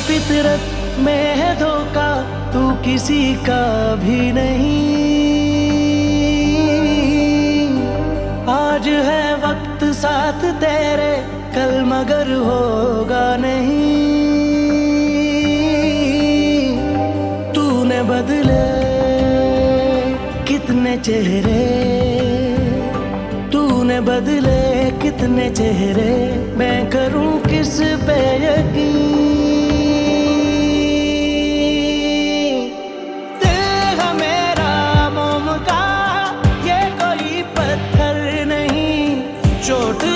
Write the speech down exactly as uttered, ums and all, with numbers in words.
फितरत में है धोखा, तू किसी का भी नहीं। आज है वक्त साथ तेरे, कल मगर होगा नहीं। तूने बदले कितने चेहरे, तूने बदले कितने चेहरे, मैं करूं किस पे यकीन। दिल है मेरा मोम का, ये कोई पत्थर नहीं, चोट